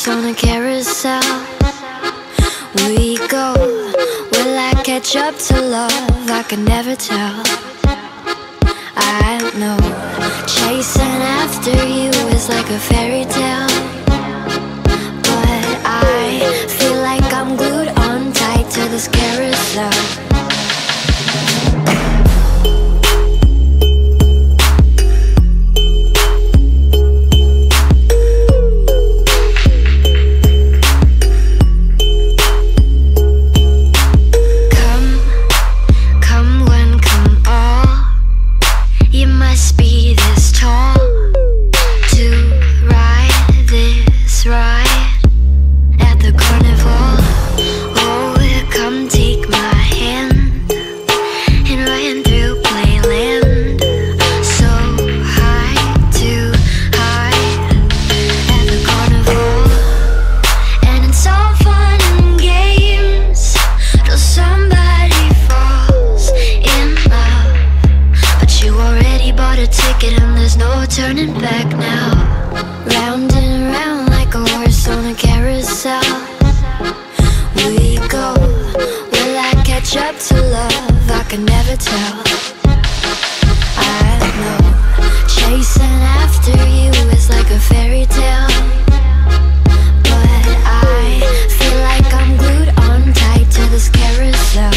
horse on a carousel. We go, will I catch up to love? I can never tell. I know, chasing after you is like a fairy tale, but I feel like I'm glued on tight to this carousel. Turning back now, round and round like a horse on a carousel. We go, will I catch up to love? I can never tell. I know, chasing after you is like a fairy tale, but I feel like I'm glued on tight to this carousel.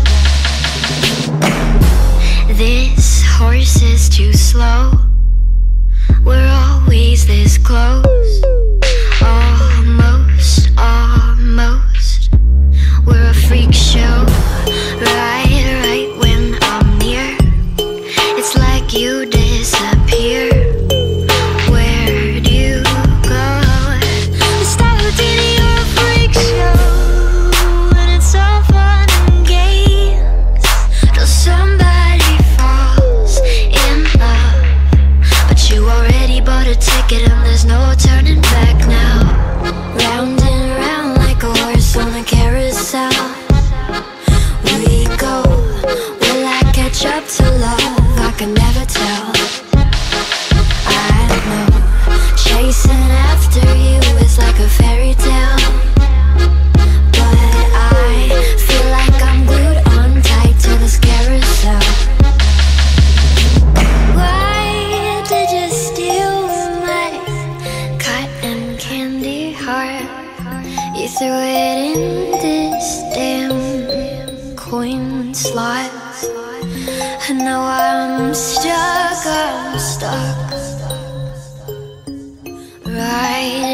This horse is too slow. We're always this close, almost, almost. We're a freak show, right when I'm near. It's like you disappear. Where'd you go? We started your freak show, and it's all fun and games till somebody falls in love. But you already bought a ticket and there's no turning back now. Round and round like a horse on a carousel. We go, will I catch up to love? I can never tell. I know, chasing after you is like a fairy tale, but I feel like I'm glued on tight to this carousel. Why did you steal my cotton candy heart? You threw it in this damn coin slot, and now I'm stuck right